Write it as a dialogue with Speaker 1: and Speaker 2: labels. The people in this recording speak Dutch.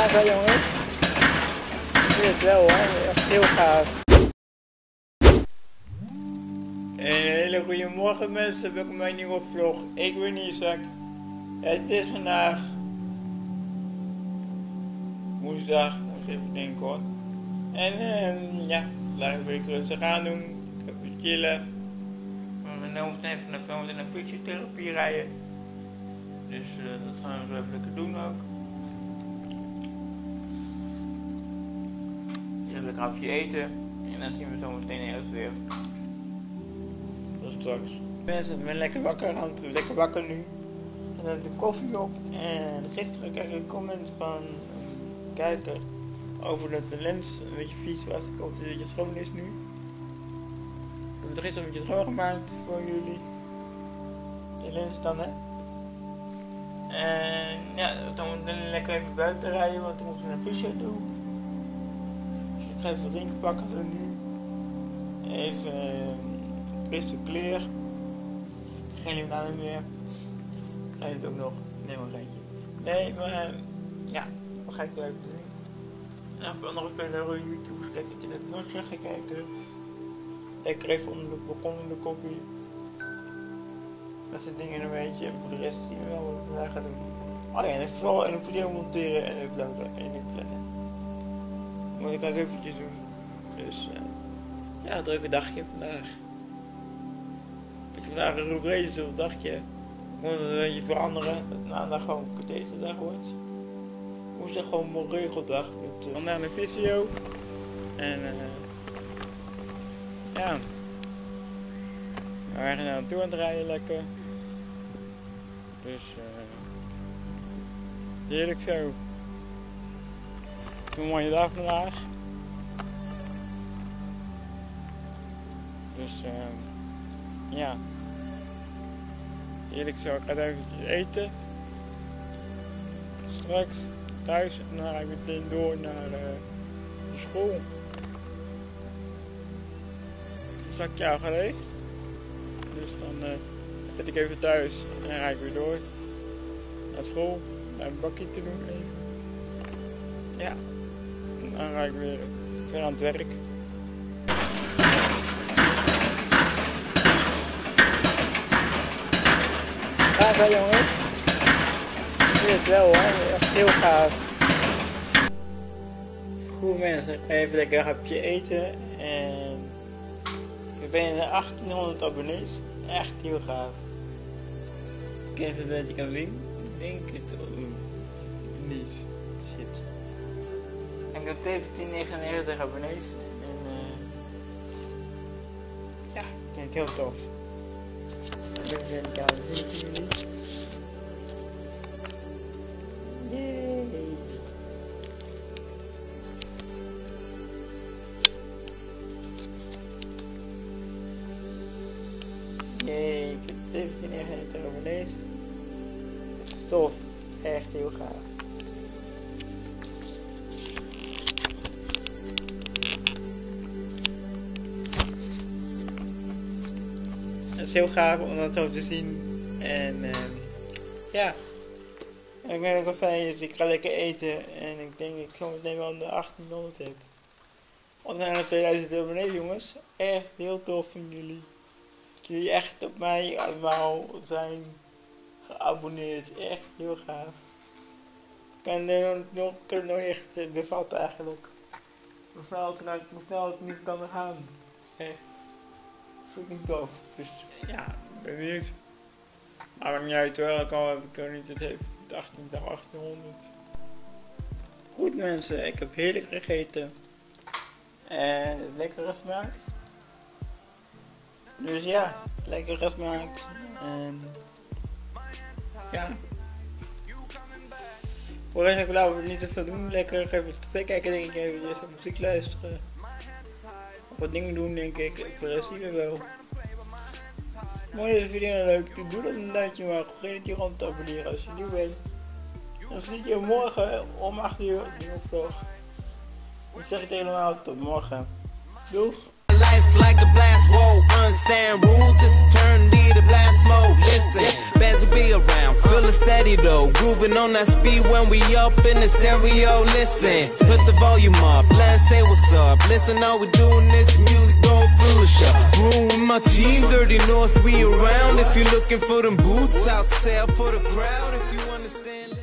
Speaker 1: Gaaf jongens. Ik vind het wel hoor, echt heel gaaf. Een hele goede morgen mensen, welkom bij een nieuwe vlog. Ik ben Isaac. Het is vandaag woensdag, moet ik even denken hoor. En ja, vandaag wil ik rustig aan doen. Ik heb even chillen. Mijn neus even naar film en een fysiotherapie rijden. Dus dat gaan we even lekker doen ook. Even lekker een hapje eten. En dan zien we zo meteen ergens weer. Tot straks. Mensen, ik ben lekker wakker nu. En dan heb ik de koffie op. En gisteren kreeg ik een comment van een kijker over dat de lens een beetje vies was. Ik hoop dat het schoon is nu. Ik heb het gisteren een beetje schoongemaakt voor jullie. De lens dan hè. En ja, dan moet ik lekker even buiten rijden, want dan moeten we een fysio doen. Dus ik ga even wat drinken pakken zo nu. Even frisse kleer. Geen limonade meer. Ga je het ook nog? Nee, maar eentje. Nee, maar ja, wat ga ik wel even doen? En even andere verder YouTube kijken dat je dat nog ga kijken. Lekker even onder de balkon in de koffie. Dat soort dingen een beetje. En voor de rest zien we wel wat ik vandaag ga doen. Oh ja, en vooral een video monteren en uploaden en inplannen. Moet ik ook eventjes doen. Dus ja, drukke dagje vandaag. Ik heb vandaag een roegrace of dagje. Ik moet het een beetje veranderen. Dat maandag gewoon deze dag wordt. Woensdag gewoon mijn regeldag. Vandaag een visio. En ja. We gaan naar naartoe aan het rijden lekker. Dus heerlijk zo. Het is een mooie dag vandaag. Dus ja. Heerlijk zo. Ik ga even eten. Straks thuis en dan ga ik meteen door naar de school. Het zakje al geleegd. Dus dan zit ik even thuis en dan ga ik weer door naar school, naar een bakje te doen even. Ja, en dan ga ik weer aan het werk. Gaaf hè jongens? Ik vind het wel hoor, echt heel gaaf. Goed mensen, ik ga even lekker een hapje eten en ik ben in de 1800 abonnees. Echt heel gaaf. Ik even dat je kan zien. Ik denk het niet. Shit. En ik heb 1799 abonnees. En ja, ik vind het heel tof. Dat wil ik even laten zien voor jullie. Yay. Yay, ik heb 1799 abonnees. Tof, echt heel gaaf. Het is heel gaaf om dat zo te zien. En ja. En ik ben ook al fijn, dus ik ga lekker eten. En ik denk dat ik zo meteen wel de 1800 heb. Of naar 2000 abonnees jongens. Echt heel tof van jullie. Jullie echt op mij allemaal zijn geabonneerd. Echt heel gaaf. Ik kan het nog echt bevatten eigenlijk. Hoe snel het nu kan gaan. Echt fucking tof. Dus ja, ik ben benieuwd. Maar maakt niet uit hoor, ik kan niet het heeft 1800. Goed mensen, ik heb heerlijk gegeten. En het lekkere smaakt. Dus ja, lekker smaakt. En ja. Voor de rest laten we het niet te veel doen. Lekker even tv kijken denk ik even. Muziek luisteren. Of wat dingen doen denk ik. Voor de rest zien we wel. Mooi deze video nou leuk. Doe dat een duimpje maar. Vergeet het hier gewoon te abonneren als je nieuw bent. Dan zie ik je morgen om 8 uur een nieuwe vlog. Ik zeg het helemaal tot morgen. Doeg!
Speaker 2: Life's like a blast, whoa, understand rules, it's eternity to blast mode, listen, bad to be around, feel the state. steady though. Grooving on that speed when we up in the stereo. Listen, put the volume up, let's say what's up. Listen, how we doing this music, don't foolish up. Room with my team, Dirty North, we around. If you're looking for them boots, out sale for the crowd. If you understand.